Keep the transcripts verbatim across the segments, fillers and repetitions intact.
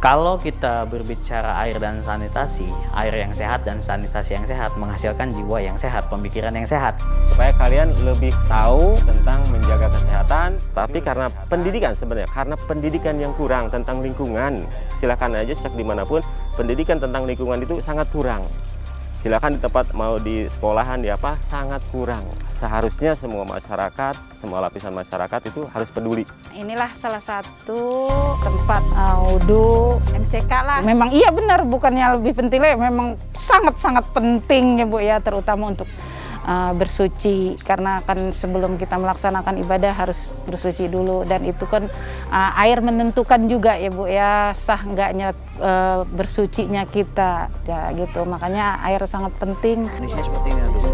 Kalau kita berbicara air dan sanitasi, air yang sehat dan sanitasi yang sehat menghasilkan jiwa yang sehat, pemikiran yang sehat. Supaya kalian lebih tahu tentang menjaga kesehatan, tapi karena pendidikan sebenarnya, karena pendidikan yang kurang tentang lingkungan, silakan aja cek dimanapun, pendidikan tentang lingkungan itu sangat kurang. Silakan di tempat, mau di sekolahan, di apa, sangat kurang. Seharusnya semua masyarakat, semua lapisan masyarakat itu harus peduli. Inilah salah satu tempat uh, wudhu M C K lah. Memang iya benar, bukannya lebih penting, memang sangat-sangat penting ya Bu ya, terutama untuk uh, bersuci. Karena kan sebelum kita melaksanakan ibadah harus bersuci dulu, dan itu kan uh, air menentukan juga ya Bu ya, sah enggaknya uh, bersucinya kita ya gitu. Makanya air sangat penting. Kondisinya seperti ini dulu.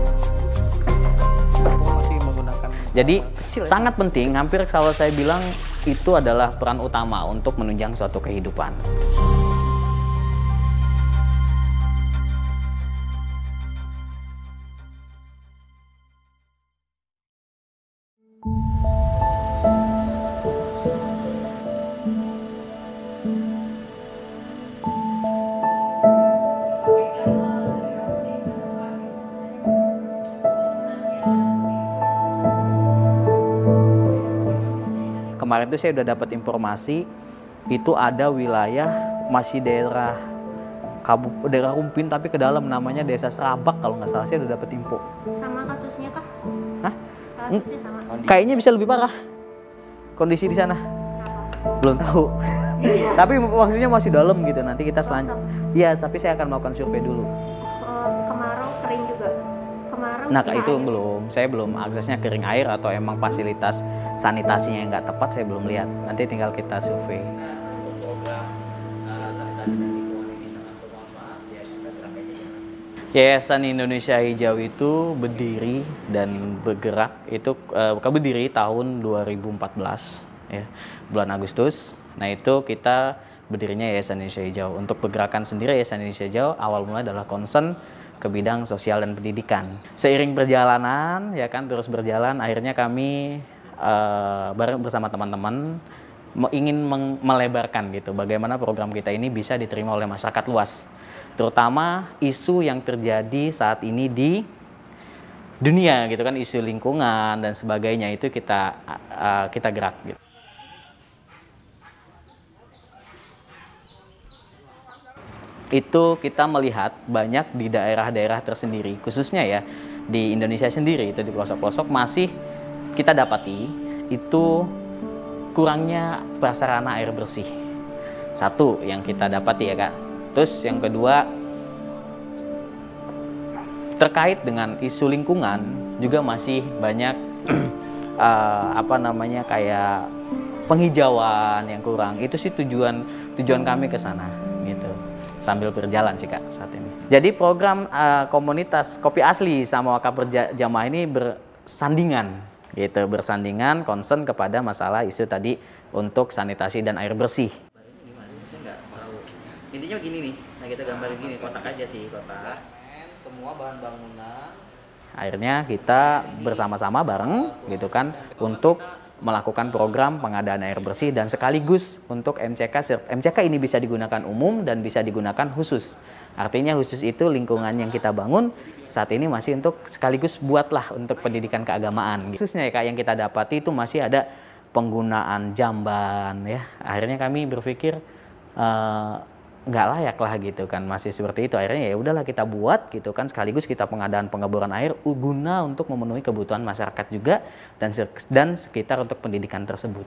Jadi sangat penting, hampir kalau saya bilang itu adalah peran utama untuk menunjang suatu kehidupan. Kemarin itu saya udah dapat informasi itu ada wilayah masih daerah Kabup daerah Rumpin tapi ke dalam, namanya Desa Serabak kalau nggak salah, saya udah dapat info. Sama kasusnya kah? Hah? Kasusnya sama. Kayaknya bisa lebih parah kondisi di sana. Belum tahu. Tapi maksudnya masih dalam gitu. Nanti kita selanjutnya. Iya, tapi saya akan melakukan survei dulu. Kemarau kering juga. Kemarau. Nah, itu air. Belum. Saya belum aksesnya kering air atau emang fasilitas sanitasinya yang nggak tepat, saya belum lihat. Nanti tinggal kita survei. Yayasan Indonesia Hijau itu berdiri dan bergerak itu uh, berdiri tahun dua ribu empat belas ya, bulan Agustus. Nah, itu kita berdirinya Yayasan Indonesia Hijau. Untuk pergerakan sendiri Yayasan Indonesia Hijau awal mulai adalah concern ke bidang sosial dan pendidikan. Seiring perjalanan ya kan terus berjalan, akhirnya kami Uh, bareng bersama teman-teman ingin melebarkan gitu bagaimana program kita ini bisa diterima oleh masyarakat luas, terutama isu yang terjadi saat ini di dunia gitu kan, isu lingkungan dan sebagainya, itu kita uh, kita gerak gitu. Itu kita melihat banyak di daerah-daerah tersendiri, khususnya ya di Indonesia sendiri, itu di pelosok-pelosok masih kita dapati itu kurangnya prasarana air bersih. Satu yang kita dapati ya Kak. Terus yang kedua terkait dengan isu lingkungan juga masih banyak uh, apa namanya kayak penghijauan yang kurang. Itu sih tujuan tujuan kami ke sana gitu. Sambil berjalan sih Kak saat ini. Jadi program uh, komunitas Kopi Asli sama Wakaf Berjamaah ini bersandingan gitu, bersandingan concern kepada masalah isu tadi untuk sanitasi dan air bersih. Intinya begini nih, nah kita gambar gini, kotak aja sih, kotak. Semua bahan bangunan. Akhirnya kita bersama-sama bareng gitu kan untuk melakukan program pengadaan air bersih dan sekaligus untuk M C K. M C K ini bisa digunakan umum dan bisa digunakan khusus. Artinya khusus itu lingkungan yang kita bangun saat ini masih untuk sekaligus buatlah untuk pendidikan keagamaan. Khususnya ya Kak, yang kita dapati itu masih ada penggunaan jamban ya. Akhirnya kami berpikir nggak uh, layak lah gitu kan, masih seperti itu. Akhirnya ya udahlah kita buat gitu kan, sekaligus kita pengadaan pengeboran air guna untuk memenuhi kebutuhan masyarakat juga dan dan sekitar untuk pendidikan tersebut.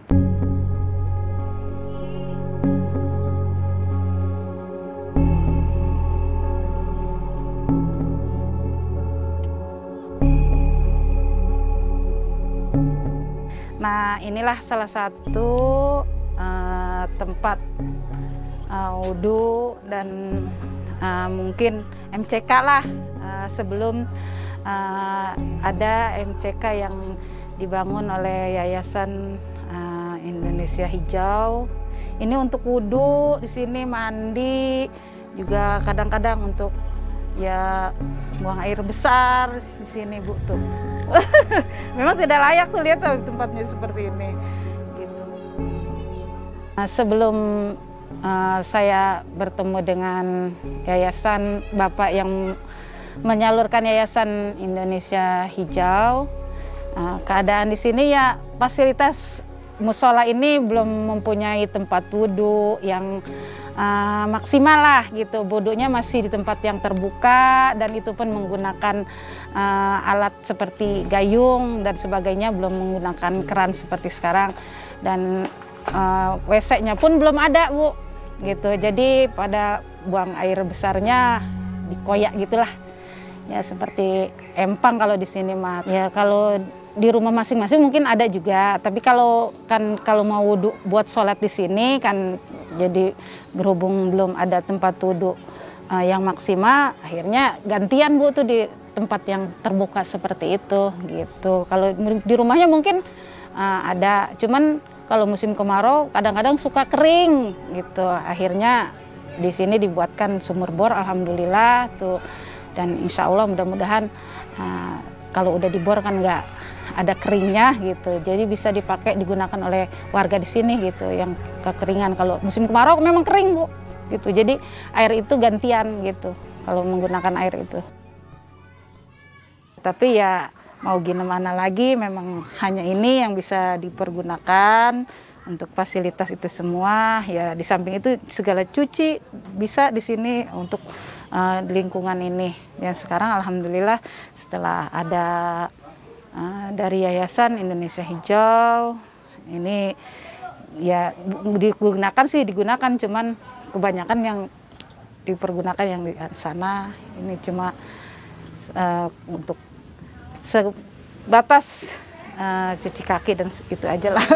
Nah, inilah salah satu uh, tempat uh, wudhu dan uh, mungkin M C K lah uh, sebelum uh, ada M C K yang dibangun oleh Yayasan uh, Indonesia Hijau. Ini untuk wudhu di sini, mandi, juga kadang-kadang untuk ya buang air besar di sini Bu tuh. Memang tidak layak tuh lihat tempatnya seperti ini gitu. Nah, sebelum uh, saya bertemu dengan yayasan Bapak yang menyalurkan Yayasan Indonesia Hijau. Uh, keadaan di sini ya fasilitas musola ini belum mempunyai tempat wudhu yang uh, maksimal lah gitu. Wudhunya masih di tempat yang terbuka dan itu pun menggunakan uh, alat seperti gayung dan sebagainya, belum menggunakan keran seperti sekarang. Dan uh, W C-nya pun belum ada, Bu. Gitu. Jadi pada buang air besarnya dikoyak gitulah. Ya seperti empang kalau di sini mah. Ya kalau di rumah masing-masing mungkin ada juga, tapi kalau kan kalau mau wudhu buat sholat di sini kan jadi berhubung belum ada tempat wudhu uh, yang maksimal, akhirnya gantian Bu tuh di tempat yang terbuka seperti itu gitu. Kalau di rumahnya mungkin uh, ada, cuman kalau musim kemarau kadang-kadang suka kering gitu. Akhirnya di sini dibuatkan sumur bor, alhamdulillah tuh, dan insya Allah mudah-mudahan uh, kalau udah dibor kan nggak ada keringnya gitu, jadi bisa dipakai digunakan oleh warga di sini gitu yang kekeringan. Kalau musim kemarau memang kering Bu gitu, jadi air itu gantian gitu kalau menggunakan air itu. Tapi ya mau gimana lagi, memang hanya ini yang bisa dipergunakan untuk fasilitas itu semua. Ya di samping itu segala cuci bisa di sini untuk uh, lingkungan ini. Yang sekarang alhamdulillah setelah ada Uh, dari Yayasan Indonesia Hijau ini ya digunakan sih digunakan, cuman kebanyakan yang dipergunakan yang di sana ini cuma uh, untuk sebatas uh, cuci kaki dan itu aja lah.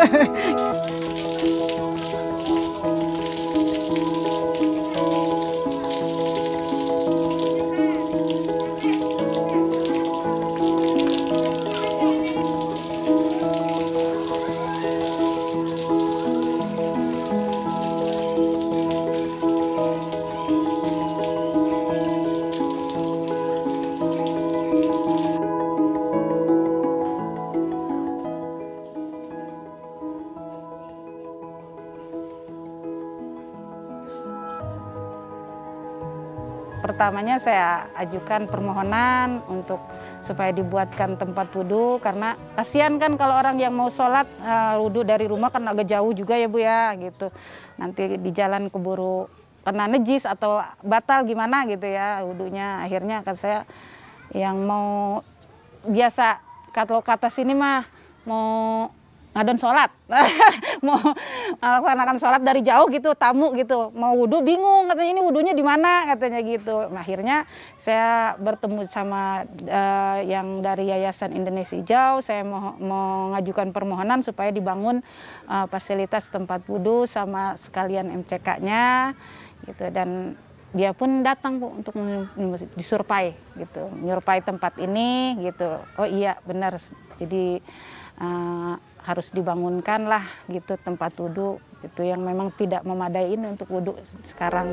Pertamanya saya ajukan permohonan untuk supaya dibuatkan tempat wudhu, karena kasihan kan kalau orang yang mau sholat uh, wudhu dari rumah kan agak jauh juga ya Bu ya gitu. Nanti di jalan keburu kena nejis atau batal gimana gitu ya wudhunya. Akhirnya kan saya yang mau biasa kalau kata sini mah mau ngadon sholat, mau melaksanakan sholat dari jauh gitu, tamu gitu, mau wudhu bingung katanya ini wudhunya di mana katanya gitu. Nah, akhirnya saya bertemu sama uh, yang dari Yayasan Indonesia Hijau, saya mau, mau ngajukan permohonan supaya dibangun uh, fasilitas tempat wudhu sama sekalian M C K-nya gitu, dan dia pun datang Bu untuk disurvei gitu, menyurvei tempat ini gitu. Oh iya benar, jadi uh, harus dibangunkan lah gitu tempat wudhu itu yang memang tidak memadai ini untuk wudhu sekarang.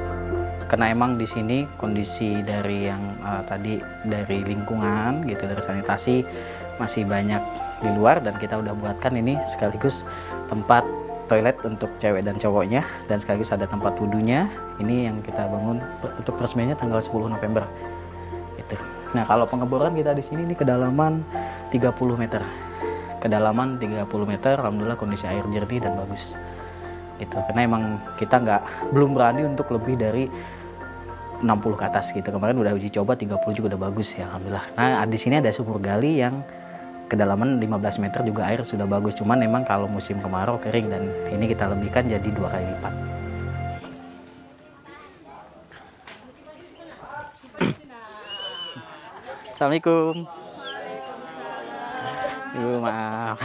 Karena emang di sini kondisi dari yang uh, tadi dari lingkungan gitu, dari sanitasi masih banyak di luar, dan kita udah buatkan ini sekaligus tempat toilet untuk cewek dan cowoknya, dan sekaligus ada tempat wudhunya. Ini yang kita bangun untuk resminya tanggal sepuluh November. Gitu. Nah kalau pengeboran kita di sini ini kedalaman tiga puluh meter. Kedalaman tiga puluh meter, alhamdulillah kondisi air jernih dan bagus gitu. Karena emang kita nggak belum berani untuk lebih dari enam puluh ke atas gitu. Kemarin udah uji coba tiga puluh juga udah bagus ya alhamdulillah. Nah di sini ada sumur gali yang kedalaman lima belas meter juga air sudah bagus. Cuman memang kalau musim kemarau kering, dan ini kita lebihkan jadi dua kali lipat. Assalamualaikum. Ibu maaf.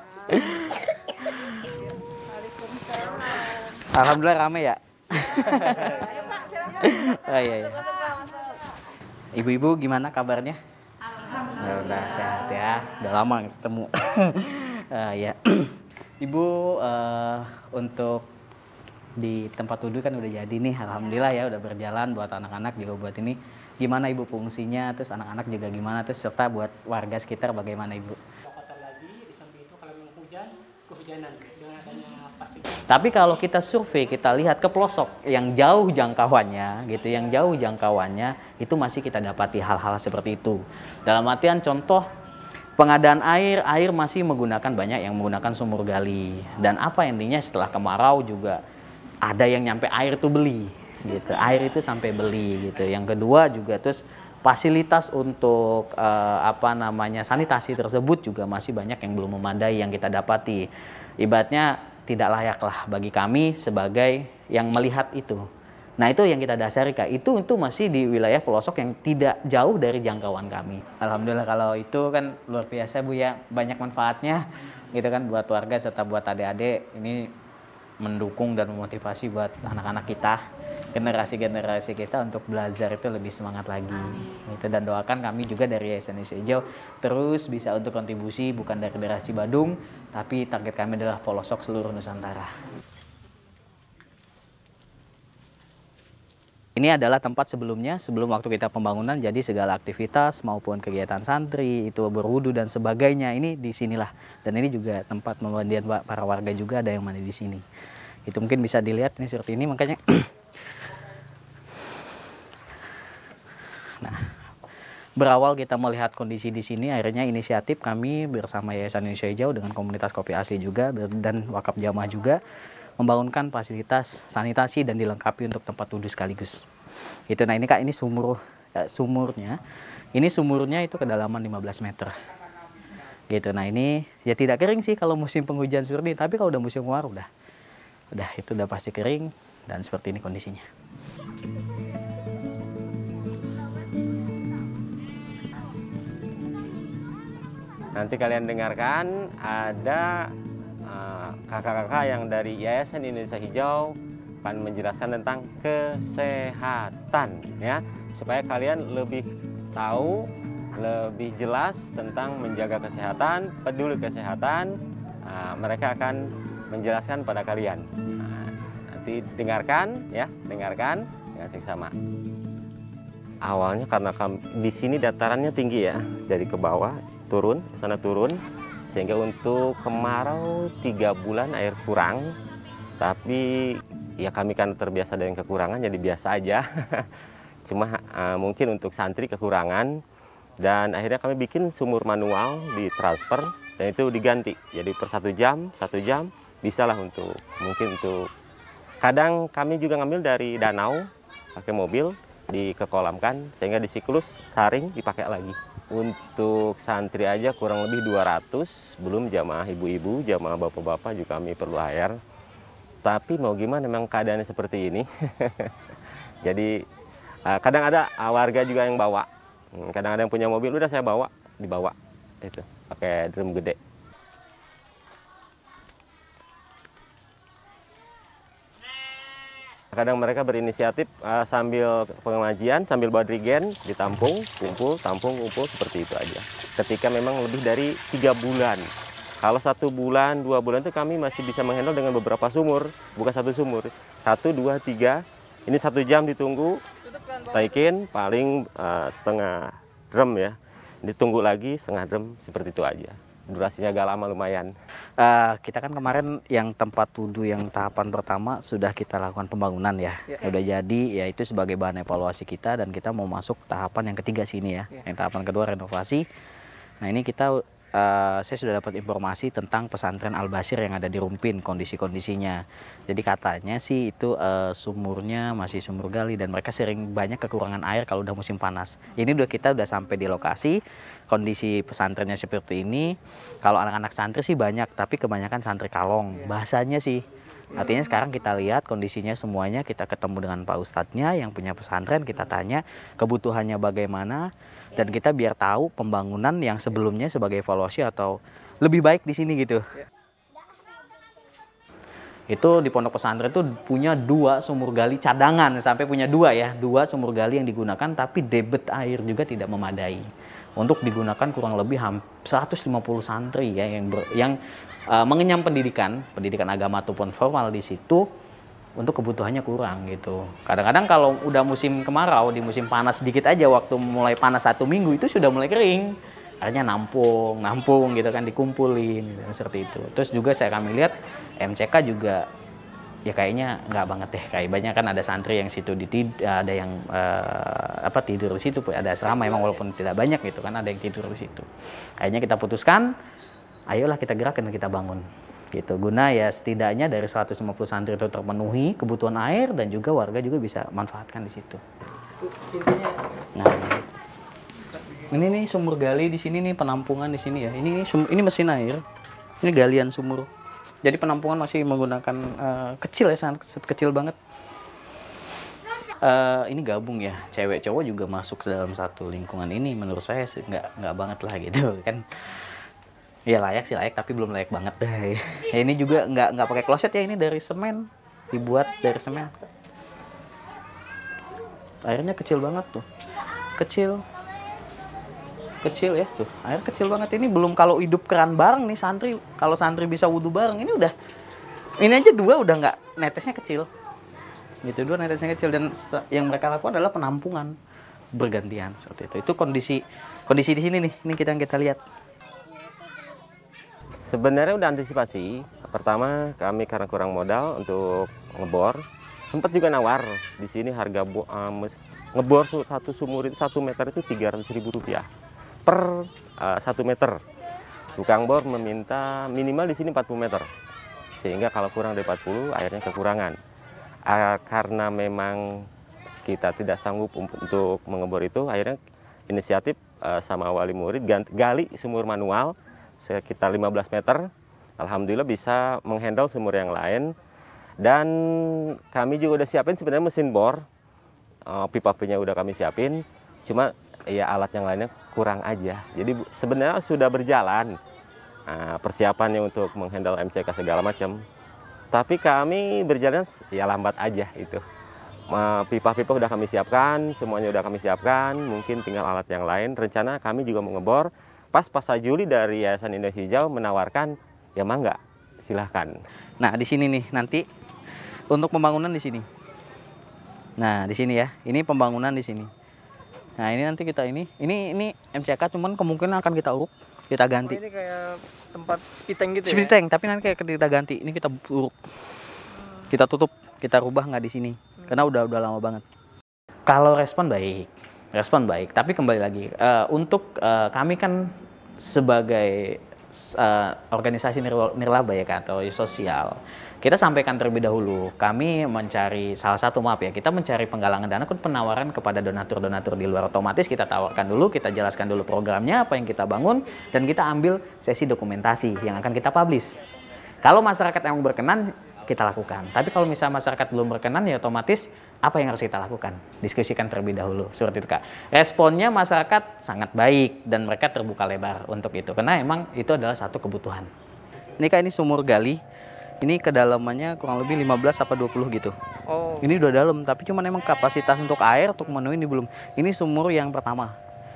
Alhamdulillah rame ya. Ayo Pak, silakan. Oh iya, iya. Ibu-ibu gimana kabarnya? Alhamdulillah. Udah sehat ya. Udah lama ketemu. uh, ya. Ibu uh, untuk di tempat wudhu kan udah jadi nih, alhamdulillah ya udah berjalan buat anak-anak juga buat ini. Gimana Ibu fungsinya, terus anak-anak juga gimana, terus serta buat warga sekitar bagaimana Ibu? Lagi di samping itu kalau memang hujan, kehujanan dengan adanya Tapi kalau kita survei, kita lihat ke pelosok yang jauh jangkauannya, gitu, yang jauh jangkauannya itu masih kita dapati hal-hal seperti itu. Dalam artian contoh pengadaan air, air masih menggunakan banyak yang menggunakan sumur gali. Dan apa intinya setelah kemarau juga ada yang nyampe air tuh beli, gitu. Air itu sampai beli, gitu. Yang kedua juga terus fasilitas untuk uh, apa namanya sanitasi tersebut juga masih banyak yang belum memadai yang kita dapati. Ibaratnya tidak layak lah bagi kami sebagai yang melihat itu. Nah itu yang kita dasari Kak, itu itu masih di wilayah pelosok yang tidak jauh dari jangkauan kami. Alhamdulillah kalau itu kan luar biasa Bu ya, banyak manfaatnya gitu kan buat warga serta buat adik-adik. Ini mendukung dan memotivasi buat anak-anak kita, generasi-generasi kita untuk belajar itu lebih semangat lagi. Itu dan doakan kami juga dari Yayasan Indonesia Hijau terus bisa untuk kontribusi bukan dari daerah Cibadung, tapi target kami adalah pelosok seluruh Nusantara. Ini adalah tempat sebelumnya, sebelum waktu kita pembangunan, jadi segala aktivitas maupun kegiatan santri, itu berwudu dan sebagainya, ini di sinilah. Dan ini juga tempat pemandian para warga juga ada yang mandi di sini. Itu mungkin bisa dilihat ini seperti ini, makanya nah, berawal kita melihat kondisi di sini, akhirnya inisiatif kami bersama Yayasan Indonesia Hijau dengan komunitas kopi asli juga dan wakaf jamaah juga membangunkan fasilitas sanitasi dan dilengkapi untuk tempat wudhu sekaligus. Itu, nah ini Kak, ini sumur eh, sumurnya. Ini sumurnya itu kedalaman lima belas meter. Gitu. Nah ini ya tidak kering sih kalau musim penghujan seperti ini, tapi kalau udah musim kemarau udah, udah itu udah pasti kering dan seperti ini kondisinya. Nanti kalian dengarkan ada kakak-kakak yang dari Yayasan Indonesia Hijau akan menjelaskan tentang kesehatan ya, supaya kalian lebih tahu, lebih jelas tentang menjaga kesehatan, peduli kesehatan. Nah, mereka akan menjelaskan pada kalian. Nah, nanti dengarkan ya, dengarkan dengan seksama. Awalnya karena kami, di sini datarannya tinggi ya, dari ke bawah turun, ke sana turun. Sehingga untuk kemarau tiga bulan air kurang, tapi ya kami kan terbiasa dengan kekurangan jadi biasa aja. Cuma uh, mungkin untuk santri kekurangan, dan akhirnya kami bikin sumur manual di transfer dan itu diganti. Jadi per satu jam, satu jam bisalah untuk mungkin untuk kadang kami juga ngambil dari danau pakai mobil dikekolamkan sehingga di siklus saring dipakai lagi. Untuk santri aja kurang lebih dua ratus, belum jamaah ibu-ibu, jamaah bapak-bapak juga kami perlu air. Tapi mau gimana, memang keadaannya seperti ini. Jadi kadang ada warga juga yang bawa, kadang ada yang punya mobil, udah saya bawa, dibawa itu pakai drum gede. Kadang mereka berinisiatif uh, sambil pengajian, sambil bawa drigen, ditampung, kumpul, tampung, kumpul, seperti itu aja. Ketika memang lebih dari tiga bulan. Kalau satu bulan, dua bulan itu kami masih bisa menghandle dengan beberapa sumur, bukan satu sumur. Satu, dua, tiga, ini satu jam ditunggu, taikin, paling uh, setengah drum ya. Ditunggu lagi setengah drum, seperti itu aja. Durasinya agak lama lumayan. Uh, kita kan kemarin yang tempat wudhu yang tahapan pertama sudah kita lakukan pembangunan ya, ya. Udah jadi ya, itu sebagai bahan evaluasi kita dan kita mau masuk tahapan yang ketiga sini ya, ya. Yang tahapan kedua renovasi. Nah ini kita uh, saya sudah dapat informasi tentang pesantren Al-Basir yang ada di Rumpin, kondisi-kondisinya. Jadi katanya sih itu uh, sumurnya masih sumur gali dan mereka sering banyak kekurangan air kalau udah musim panas. Ini udah kita udah sampai di lokasi, kondisi pesantrennya seperti ini. Kalau anak-anak santri sih banyak, tapi kebanyakan santri kalong bahasanya sih. Artinya sekarang kita lihat kondisinya semuanya, kita ketemu dengan Pak Ustadznya yang punya pesantren, kita tanya kebutuhannya bagaimana, dan kita biar tahu pembangunan yang sebelumnya sebagai evaluasi atau lebih baik di sini gitu. Itu di pondok pesantren itu punya dua sumur gali cadangan, sampai punya dua ya, dua sumur gali yang digunakan, tapi debit air juga tidak memadai. Untuk digunakan kurang lebih seratus lima puluh santri ya yang ber, yang uh, mengenyam pendidikan, pendidikan agama ataupun formal di situ, untuk kebutuhannya kurang gitu. Kadang-kadang kalau udah musim kemarau, di musim panas sedikit aja, waktu mulai panas satu minggu itu sudah mulai kering. akhirnya nampung, nampung gitu kan, dikumpulin gitu, seperti itu. Terus juga saya kami lihat M C K juga ya kayaknya nggak banget deh, kayak banyak kan ada santri yang situ ditid, ada yang uh, apa tidur di situ, ada asrama emang walaupun tidak banyak gitu kan, ada yang tidur di situ. Akhirnya kita putuskan, ayolah kita gerakan, kita bangun gitu, guna ya setidaknya dari seratus lima puluh santri itu terpenuhi kebutuhan air dan juga warga juga bisa manfaatkan di situ. Nah, ini nih sumur gali di sini nih, penampungan di sini ya. Ini ini mesin air. Ini galian sumur. Jadi penampungan masih menggunakan uh, kecil ya, sangat kecil banget. Uh, ini gabung ya, cewek cowok juga masuk ke dalam satu lingkungan ini. Menurut saya sih nggak nggak banget lah gitu kan. Ya layak sih layak, tapi belum layak banget dah. Ya, ini juga nggak nggak pakai kloset ya, ini dari semen, dibuat dari semen. Airnya kecil banget tuh, kecil. Kecil ya tuh, air kecil banget. Ini belum kalau hidup keran bareng nih santri, kalau santri bisa wudhu bareng ini udah, ini aja dua udah nggak, netesnya kecil gitu, dua netesnya kecil. Dan yang mereka lakukan adalah penampungan bergantian seperti itu. Itu kondisi kondisi di sini nih, ini kita yang kita lihat. Sebenarnya udah antisipasi. Pertama kami karena kurang modal untuk ngebor, sempat juga nawar di sini harga um, ngebor satu sumur itu satu meter itu tiga ratus ribu rupiah per uh, satu meter. Tukang bor meminta minimal di sini empat puluh meter, sehingga kalau kurang dari empat puluh airnya kekurangan. Uh, karena memang kita tidak sanggup untuk mengebor itu, akhirnya inisiatif uh, sama wali murid ganti, gali sumur manual sekitar lima belas meter. Alhamdulillah bisa menghandle sumur yang lain, dan kami juga udah siapin sebenarnya mesin bor, uh, pipa-pipa udah kami siapin, cuma ya alat yang lainnya kurang aja. Jadi sebenarnya sudah berjalan uh, persiapannya untuk menghandle M C K segala macam. Tapi kami berjalan ya lambat aja itu. Pipa-pipa uh, udah kami siapkan, semuanya udah kami siapkan, mungkin tinggal alat yang lain. Rencana kami juga mau ngebor. Pas pas Juli dari Yayasan Indonesia Hijau menawarkan, ya mangga, silahkan. Nah di sini nih nanti untuk pembangunan di sini. Nah di sini ya, ini pembangunan di sini. Nah ini nanti kita ini, ini ini M C K cuman kemungkinan akan kita uruk, kita ganti. Oh, ini kayak tempat speed tank gitu ya? Speed tank, tapi nanti kayak kita ganti. Ini kita uruk, kita tutup, kita rubah nggak di sini, hmm. karena udah udah lama banget. Kalau respon baik, respon baik. Tapi kembali lagi, uh, untuk uh, kami kan sebagai uh, organisasi nirlaba ya kan, atau sosial. Kita sampaikan terlebih dahulu, kami mencari salah satu maaf ya, kita mencari penggalangan dana, penawaran kepada donatur-donatur di luar. Otomatis kita tawarkan dulu, kita jelaskan dulu programnya, apa yang kita bangun, dan kita ambil sesi dokumentasi yang akan kita publish. Kalau masyarakat yang berkenan, kita lakukan. Tapi kalau misalnya masyarakat belum berkenan, ya otomatis apa yang harus kita lakukan? Diskusikan terlebih dahulu, seperti itu Kak. Responnya masyarakat sangat baik, dan mereka terbuka lebar untuk itu, karena emang itu adalah satu kebutuhan. Ini Kak, ini sumur gali. Ini kedalamannya kurang lebih lima belas sampai dua puluh gitu. Oh. Ini udah dalam, tapi cuman emang kapasitas untuk air untuk memenuhi ini belum. Ini sumur yang pertama.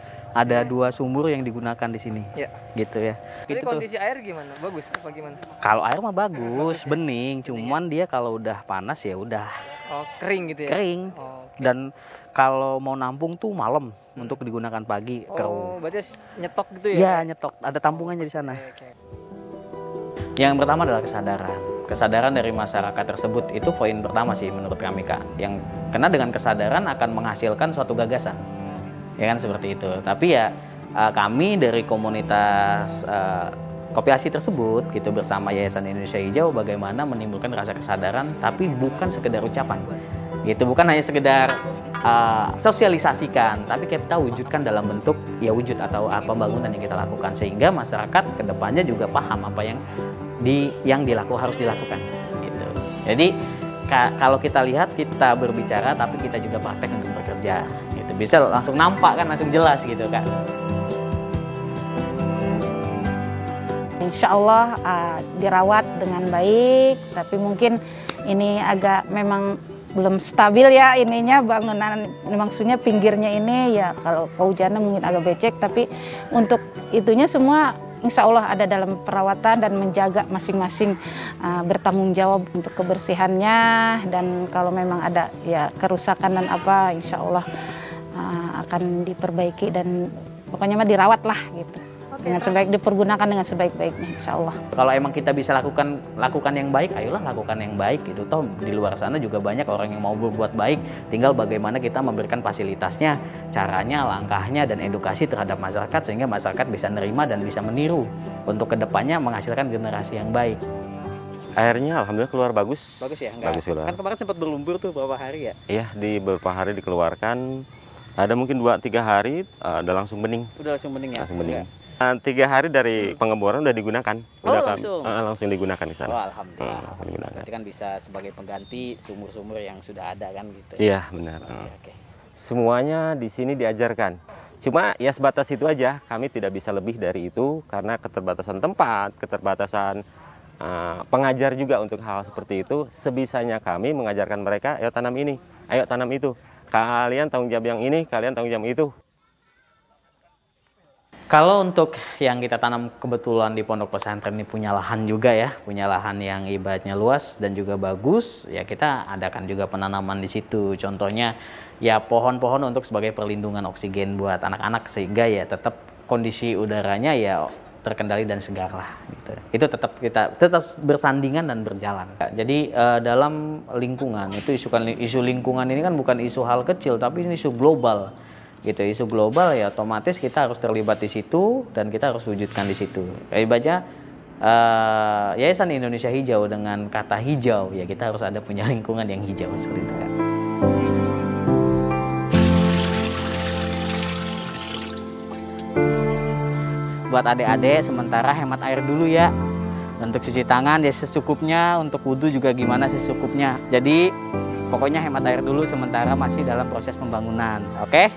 Ada dua sumur yang digunakan di sini. Ya. Gitu ya. Jadi gitu kondisi tuh. Air gimana? Bagus apa gimana? Kalau air mah bagus, ya? bening, cuman ya? Dia kalau udah panas ya udah. Oh, kering gitu ya. Kering. Oh, okay. Dan kalau mau nampung tuh malam hmm. untuk digunakan pagi. Oh, keruh. berarti nyetok gitu ya? Iya, nyetok. Ada tampungannya di sana. Okay, okay. Yang pertama adalah kesadaran. Kesadaran dari masyarakat tersebut itu poin pertama sih menurut kami Kak. Yang karena dengan kesadaran akan menghasilkan suatu gagasan. Ya kan seperti itu. Tapi ya kami dari komunitas uh, Kopiasi tersebut gitu bersama Yayasan Indonesia Hijau bagaimana menimbulkan rasa kesadaran, tapi bukan sekedar ucapan. Gitu, bukan hanya sekedar uh, sosialisasikan, tapi kita wujudkan dalam bentuk ya wujud atau apa pembangunan yang kita lakukan, sehingga masyarakat kedepannya juga paham apa yang di yang dilakukan harus dilakukan gitu. Jadi ka, kalau kita lihat kita berbicara tapi kita juga praktek untuk bekerja gitu, bisa langsung nampak kan, langsung jelas gitu kan. Insya Allah uh, dirawat dengan baik, tapi mungkin ini agak memang belum stabil ya ininya bangunan, maksudnya pinggirnya ini ya kalau kehujanan mungkin agak becek, tapi untuk itunya semua insya Allah ada dalam perawatan dan menjaga masing-masing uh, bertanggung jawab untuk kebersihannya, dan kalau memang ada ya kerusakan dan apa insya Allah uh, akan diperbaiki dan pokoknya mah dirawat lah gitu. dengan sebaik dipergunakan dengan sebaik-baiknya, insya Allah. Kalau emang kita bisa lakukan lakukan yang baik, ayolah lakukan yang baik gitu. Toh di luar sana juga banyak orang yang mau berbuat baik, tinggal bagaimana kita memberikan fasilitasnya, caranya, langkahnya, dan edukasi terhadap masyarakat sehingga masyarakat bisa nerima dan bisa meniru untuk kedepannya menghasilkan generasi yang baik. Airnya alhamdulillah keluar bagus. Bagus ya? Enggak? Bagus keluar. Kan kemarin sempat berlumpur tuh beberapa hari ya? Iya, di beberapa hari dikeluarkan. Ada mungkin dua tiga hari uh, udah langsung bening. Udah langsung bening ya? Langsung bening. Uh, tiga hari dari pengeboran udah digunakan. Oh, udah langsung? Kan, uh, langsung digunakan di sana. Oh, alhamdulillah. Uh, digunakan. Berarti kan bisa sebagai pengganti sumur-sumur yang sudah ada kan gitu. Iya, benar. Oke, Uh. oke. Semuanya di sini diajarkan. Cuma ya sebatas itu aja. Kami tidak bisa lebih dari itu karena keterbatasan tempat, keterbatasan uh, pengajar juga untuk hal seperti itu. Sebisanya kami mengajarkan mereka, ayo tanam ini, ayo tanam itu. Kalian tanggung jawab yang ini, kalian tanggung jawab itu. Kalau untuk yang kita tanam kebetulan di pondok pesantren ini punya lahan juga ya, punya lahan yang ibaratnya luas dan juga bagus, ya kita adakan juga penanaman di situ. Contohnya ya pohon-pohon untuk sebagai perlindungan oksigen buat anak-anak sehingga ya tetap kondisi udaranya ya terkendali dan segar lah gitu. Itu tetap kita tetap bersandingan dan berjalan. Jadi uh, dalam lingkungan itu isu isu lingkungan ini kan bukan isu hal kecil tapi ini isu global. Gitu, isu global ya otomatis kita harus terlibat di situ dan kita harus wujudkan di situ. Kayak baca uh, Yayasan Indonesia Hijau dengan kata hijau ya kita harus ada punya lingkungan yang hijau seperti itu kan. Buat adik-adik sementara hemat air dulu ya. Untuk cuci tangan ya secukupnya, untuk wudhu juga gimana secukupnya. Jadi pokoknya hemat air dulu sementara masih dalam proses pembangunan. Oke?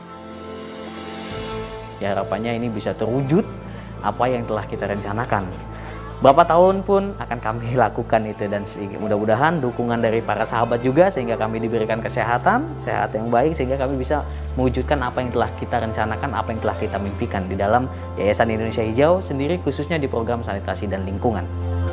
Ya harapannya ini bisa terwujud apa yang telah kita rencanakan. Berapa tahun pun akan kami lakukan itu dan mudah-mudahan dukungan dari para sahabat juga sehingga kami diberikan kesehatan, sehat yang baik sehingga kami bisa mewujudkan apa yang telah kita rencanakan, apa yang telah kita mimpikan di dalam Yayasan Indonesia Hijau sendiri khususnya di program sanitasi dan lingkungan.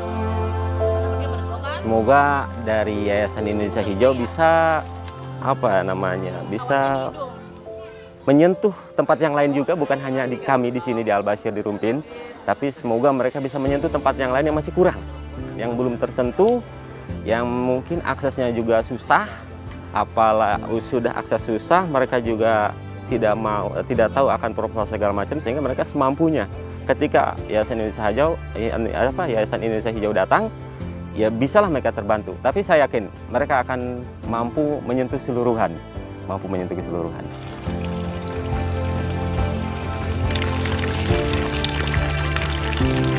Semoga dari Yayasan Indonesia Hijau bisa apa namanya, bisa menyentuh tempat yang lain juga, bukan hanya di kami di sini di Al-Bashir di Rumpin, tapi semoga mereka bisa menyentuh tempat yang lain yang masih kurang, yang belum tersentuh, yang mungkin aksesnya juga susah, apalah sudah akses susah, mereka juga tidak mau, tidak tahu akan proposal segala macam, sehingga mereka semampunya. Ketika Yayasan Indonesia Hijau, apa Yayasan Indonesia Hijau datang, ya bisalah mereka terbantu. Tapi saya yakin mereka akan mampu menyentuh keseluruhan, mampu menyentuh keseluruhan. Thank you.